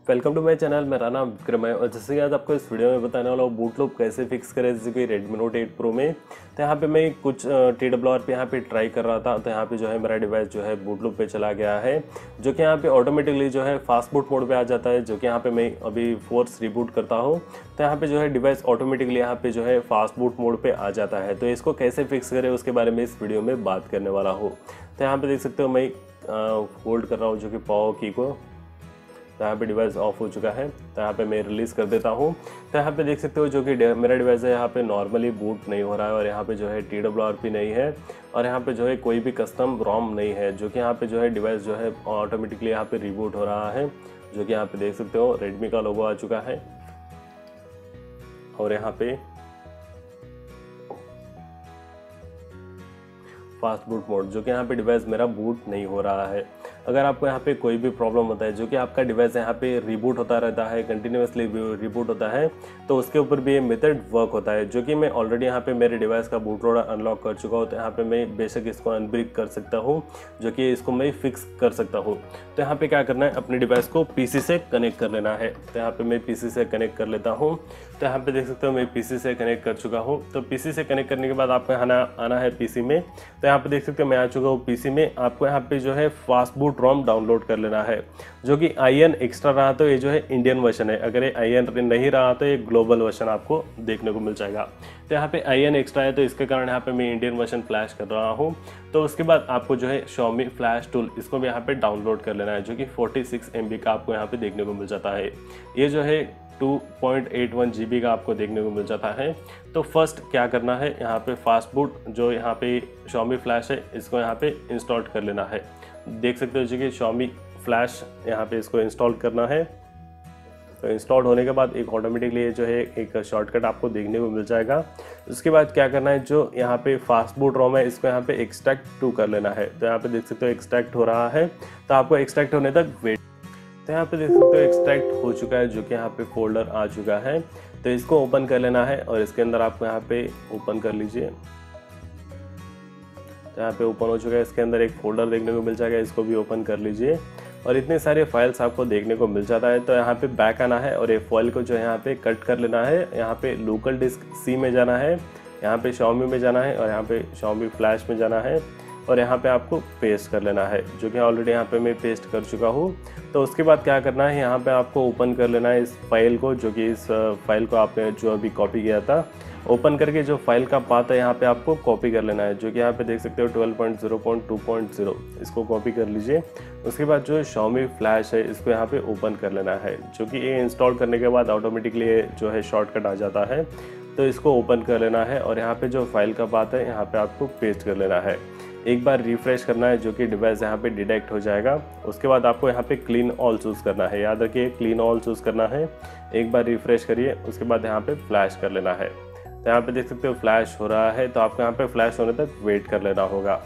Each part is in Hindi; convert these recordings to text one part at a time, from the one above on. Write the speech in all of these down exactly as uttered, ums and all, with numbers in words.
Welcome to my channel. मेरा नाम विक्रम है और जैसे कि आज आपको इस वीडियो में बताने वाला हूँ बूट लूप कैसे फिक्स करें जैसे कि रेडमी नोट एट प्रो में। तो यहाँ पे मैं कुछ टी डब्ल्यू आर पे यहाँ पे ट्राई कर रहा था, तो यहाँ पे जो है मेरा डिवाइस जो है बूट लूप पे चला गया है, जो कि यहाँ पे ऑटोमेटिकली जो है फास्ट बूट मोड पे आ जाता है। जो कि यहाँ पे मैं अभी फोर्स रिबूट करता हूँ तो यहाँ पे जो है डिवाइस ऑटोमेटिकली यहाँ पे जो है फास्ट बूट मोड पे आ जाता है। तो इसको कैसे फिक्स करें उसके बारे में इस वीडियो में बात करने वाला हूँ। तो यहाँ पे देख सकते हो मैं होल्ड कर रहा हूँ जो कि पावर की को, तो यहाँ पे डिवाइस ऑफ हो चुका है। तो यहाँ पे मैं रिलीज़ कर देता हूँ। तो यहाँ पे देख सकते हो जो कि मेरा डिवाइस है यहाँ पे नॉर्मली बूट नहीं हो रहा है और यहाँ पे जो है टी डब्ल्यू आर पी नहीं है और यहाँ पे जो है कोई भी कस्टम रोम नहीं है, जो कि यहाँ पे जो है डिवाइस जो है ऑटोमेटिकली यहाँ पे रिबूट हो रहा है। जो कि यहाँ पे देख सकते हो रेडमी का लोगो आ चुका है और यहाँ पे फास्ट बूट मोड, जो कि यहाँ पे डिवाइस मेरा बूट नहीं हो रहा है। अगर आपको यहाँ पे कोई भी प्रॉब्लम होता है जो कि आपका डिवाइस यहाँ पे रिबूट होता रहता है, कंटिन्यूसली रिबूट होता है, तो उसके ऊपर भी ये मेथड वर्क होता है। जो कि मैं ऑलरेडी यहाँ पे मेरे डिवाइस का बूट लोडर अनलॉक कर चुका हूँ। तो यहाँ पे मैं बेशक इसको अनब्रिक कर सकता हूँ, जो कि इसको मैं फिक्स कर सकता हूँ। तो यहाँ पे क्या करना है, अपने डिवाइस को पीसी से कनेक्ट कर लेना है। तो यहाँ पे मैं पीसी से कनेक्ट कर लेता हूँ। तो यहाँ पे देख सकते हो मैं पीसी से कनेक्ट कर चुका हूँ। तो पीसी से कनेक्ट करने के बाद आपको आना आना है पीसी में। तो यहाँ पे देख सकते हो मैं आ चुका हूँ पीसी में। आपको यहाँ पे जो है फास्ट बूट रोम डाउनलोड कर लेना है, जो कि आई एन एक्स्ट्रा रहा तो ये जो है इंडियन वर्जन है, अगर ये आई एन नहीं रहा तो ये ग्लोबल वर्जन आपको देखने को मिल जाएगा। तो यहाँ पे आई एन एक्स्ट्रा है तो इसके कारण यहाँ पे मैं इंडियन वर्जन फ्लैश कर रहा हूँ। तो उसके बाद आपको जो है Xiaomi फ्लैश टूल, इसको भी यहाँ पे डाउनलोड कर लेना है, जो कि फोर्टी सिक्स एम बी का आपको यहाँ पे देखने को मिल जाता है। ये जो है two point eight one G B का आपको देखने को मिल जाता है। तो फर्स्ट क्या करना है, यहाँ पे फास्ट बूट जो यहाँ पे Xiaomi फ्लैश है इसको यहाँ पे इंस्टॉल कर लेना है। देख सकते हो जी कि Xiaomi फ्लैश यहाँ पे इसको इंस्टॉल करना है। तो इंस्टॉल होने के बाद एक ऑटोमेटिकली जो है एक शॉर्टकट आपको देखने को मिल जाएगा। उसके बाद क्या करना है, जो यहाँ पे फास्ट बूट रोम है इसको यहाँ पे एक्सट्रैक्ट टू कर लेना है। तो यहाँ पे देख सकते हो एक्सट्रैक्ट हो रहा है, तो आपको एक्सट्रैक्ट होने तक वेट। तो यहाँ पे देख सकते हो एक्सट्रैक्ट हो चुका है, जो कि यहाँ पे फोल्डर आ चुका है। तो इसको ओपन कर लेना है और इसके अंदर आपको यहाँ पे ओपन कर लीजिए। तो यहाँ पे ओपन हो चुका है, इसके अंदर एक फोल्डर देखने को मिल जाएगा, इसको भी ओपन कर लीजिए और इतने सारे फाइल्स आपको देखने को मिल जाता है। तो यहाँ पे बैक आना है और ये फाइल को जो है यहाँ पे कट कर लेना है। यहाँ पे लोकल डिस्क सी में जाना है, यहाँ पे Xiaomi में जाना है और यहाँ पे Xiaomi फ्लैश में जाना है और यहाँ पे आपको पेस्ट कर लेना है, जो कि ऑलरेडी यहाँ पे मैं पेस्ट कर चुका हूँ। तो उसके बाद क्या करना है, यहाँ पे आपको ओपन कर लेना है इस फाइल को, जो कि इस फाइल को आपने जो अभी कॉपी किया था, ओपन करके जो फाइल का पाथ है यहाँ पे आपको कॉपी कर लेना है, जो कि यहाँ पे देख सकते हो twelve point zero point two point zero, इसको कॉपी कर लीजिए। उसके बाद जो Xiaomi फ्लैश है इसको यहाँ पे ओपन कर लेना है, जो कि ये इंस्टॉल करने के बाद ऑटोमेटिकली जो है शॉर्टकट आ जाता है। तो इसको ओपन कर लेना है और यहाँ पे जो फाइल का पाथ है यहाँ पे आपको पेस्ट कर लेना है। एक बार रिफ्रेश करना है, जो कि डिवाइस यहाँ पे डिटेक्ट हो जाएगा। उसके बाद आपको यहाँ पे क्लीन ऑल चूज़ करना है, याद रखिए क्लीन ऑल चूज़ करना है। एक बार रिफ्रेश करिए, उसके बाद यहाँ पे फ्लैश कर लेना है। तो यहाँ पे देख सकते हो फ्लैश हो रहा है, तो आपको यहाँ पे फ्लैश होने तक वेट कर लेना होगा।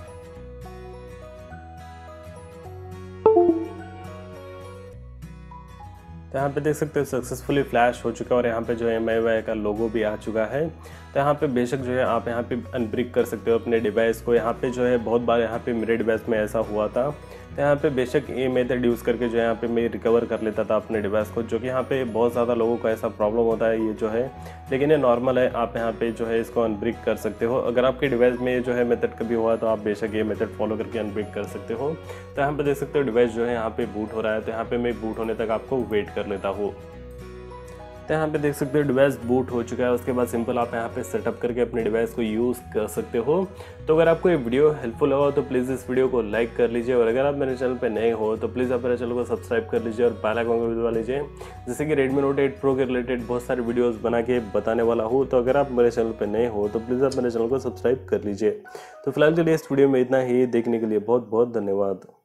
तो यहाँ पे देख सकते हो सक्सेसफुली फ्लैश हो चुका है और यहाँ पे जो है एम आई वाई का लोगो भी आ चुका है। तो यहाँ पे बेशक जो है आप यहाँ पे अनब्रिक कर सकते हो अपने डिवाइस को। यहाँ पे जो है बहुत बार यहाँ पे मेरे डिवाइस में ऐसा हुआ था। तो यहाँ पे बेशक ये मेथड यूज़ करके जो है यहाँ पे मैं रिकवर कर लेता था अपने डिवाइस को, जो कि यहाँ पे बहुत ज़्यादा लोगों को ऐसा प्रॉब्लम होता है ये जो है, लेकिन ये नॉर्मल है। आप यहाँ पे जो है इसको अनब्रिक कर सकते हो। अगर आपके डिवाइस में जो है मेथड कभी हुआ तो आप बेशक ये मेथड फॉलो करके अनब्रिक कर सकते हो। तो यहाँ पे देख सकते हो डिवाइस जो है यहाँ पे बूट हो रहा है, तो यहाँ पे मैं बूट होने तक आपको वेट कर लेता हूँ। तो यहाँ पे देख सकते हो डिवाइस बूट हो चुका है। उसके बाद सिंपल आप यहाँ पे सेटअप करके अपने डिवाइस को यूज़ कर सकते हो। तो अगर आपको ये वीडियो हेल्पफुल लगा तो प्लीज़ इस वीडियो को लाइक कर लीजिए और अगर आप मेरे चैनल पे नए हो तो प्लीज़ आप मेरे चैनल को सब्सक्राइब कर लीजिए और बेल आइकन को दबा लीजिए, जैसे कि रेडमी नोट एट प्रो के रिलेटेड बहुत सारे वीडियोज़ बना के बताने वाला हूँ। तो अगर आप मेरे चैनल पर नए हो तो प्लीज़ आप मेरे चैनल को सब्सक्राइब कर लीजिए। तो फिलहाल के लिए इस वीडियो में इतना ही। देखने के लिए बहुत बहुत धन्यवाद।